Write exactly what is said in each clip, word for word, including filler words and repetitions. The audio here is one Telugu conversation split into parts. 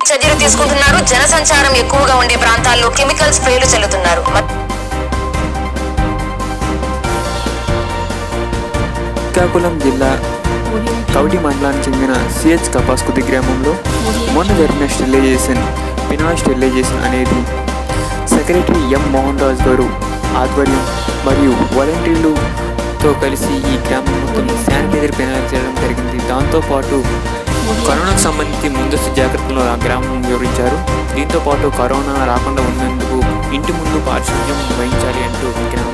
చర్యలు తీసుకుంటున్నారు. జనసంచారం ఎక్కువగా ఉండే ప్రాంతాల్లో కెమికల్ స్ప్రేలు చల్లుతున్నారు. శ్రీకాకుళం జిల్లా కౌటి మండలానికి చెందిన సిహెచ్ కపాస్కుది గ్రామంలో మొన్న జరిగిన స్టెరిలైజేషన్ పినాల్ స్టెరిలైజేషన్ అనేది సెక్రటరీ ఎం మోహన్ రాజు గారు ఆధ్వర్యం మరియు వాలంటీర్లతో కలిసి ఈ గ్రామం మొత్తం శానిటైజర్ పినాల్ చేయడం జరిగింది. దాంతోపాటు కరోనాకు సంబంధించి ముందస్తు జాగ్రత్తలు ఆ గ్రామం వివరించారు. దీంతోపాటు కరోనా రాకుండా ఉన్నందుకు ఇంటి ముందు పారిశుద్ధ్యం వహించాలి అంటూ గ్రామం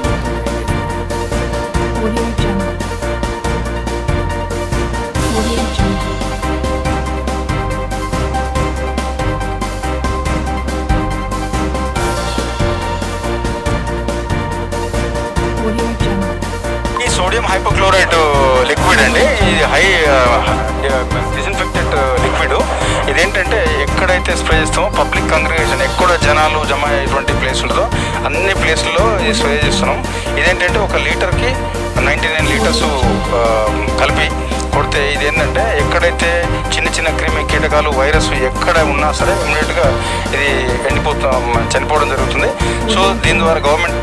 సోడియం హైపోక్లోరైడ్ లిక్విడ్ అండి. ఇది హై డిస్ఇన్ఫెక్టెడ్ లిక్విడ్. ఇదేంటంటే ఎక్కడైతే స్ప్రే చేస్తామో పబ్లిక్ కాంగ్రిగేషన్ ఎక్కడ జనాలు జమ అయ్యేటువంటి ప్లేసుల్లో అన్ని ప్లేసుల్లో ఇది స్ప్రే చేస్తున్నాం. ఇదేంటంటే ఒక లీటర్కి నైంటీ నైన్ లీటర్స్ కలిపి కొడితే ఇదేంటంటే ఎక్కడైతే చిన్న చిన్న క్రిమి కీటకాలు వైరస్ ఎక్కడ ఉన్నా సరే ఇమ్మీడియట్గా ఇది ఎండిపోతా చనిపోవడం జరుగుతుంది. సో దీని ద్వారా గవర్నమెంట్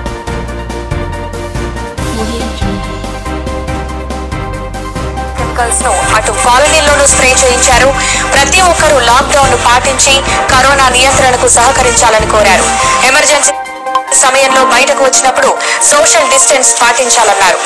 అటు కాలనీలోనూ స్ప్రే చేయించారు. ప్రతి ఒక్కరూ లాక్ డౌన్ పాటించి కరోనా నియంత్రణకు సహకరించాలని కోరారు. ఎమర్జెన్సీ సమయంలో బయటకు వచ్చినప్పుడు సోషల్ డిస్టెన్స్ పాటించాలన్నారు.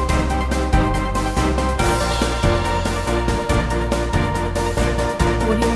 Audio